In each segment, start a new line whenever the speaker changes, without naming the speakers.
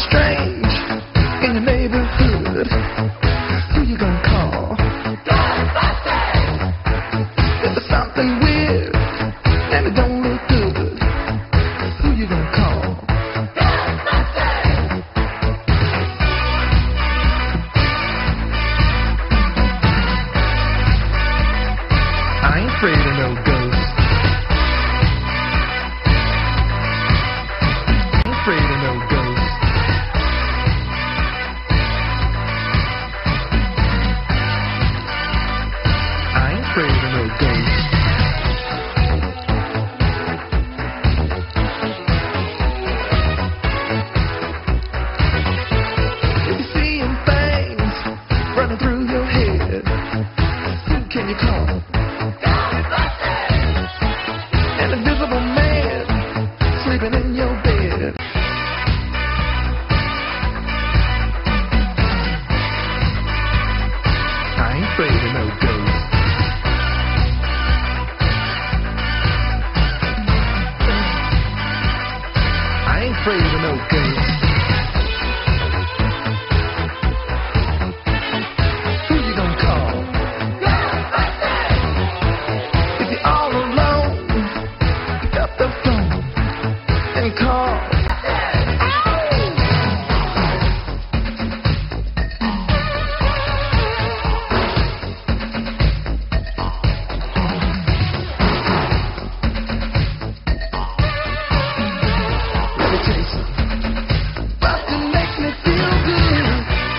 strange in your neighborhood. Who you gonna call? If there's something weird and it don't look good, who you gonna call? I ain't afraid of no ghosts. I ain't afraid of no ghosts. I ain't afraid of no ghosts. If you're seeing things running through your head, who can you call? An invisible man sleeping in your bed. I ain't afraid of no ghosts. I ain't afraid of no ghosts. Who you gonna call? If you're all alone, pick up the phone and call. Let me tell you something. Bustin' makes me feel good.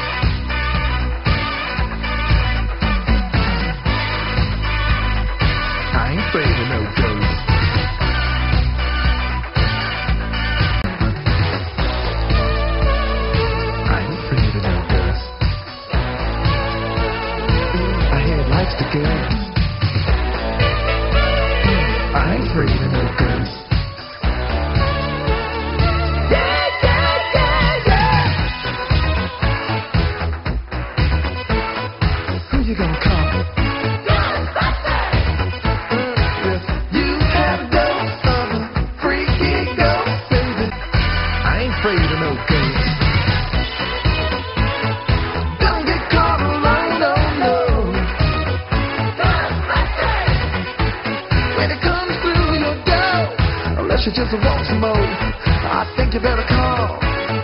I ain't afraid of no ghosts. I ain't afraid of no ghosts. I hear life's the girls. I ain't afraid of no ghosts. Yeah, yeah, yeah, yeah. Who you gonna call? You have ghosts of a freaky ghost, baby. I ain't afraid of no ghosts. Don't get caught alone, no, no. When it comes through your door, unless you just want some more, I think you better call.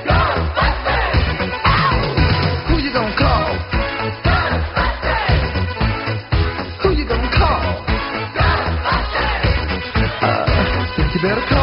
Who you gonna call? Who you gonna call? Think you better call.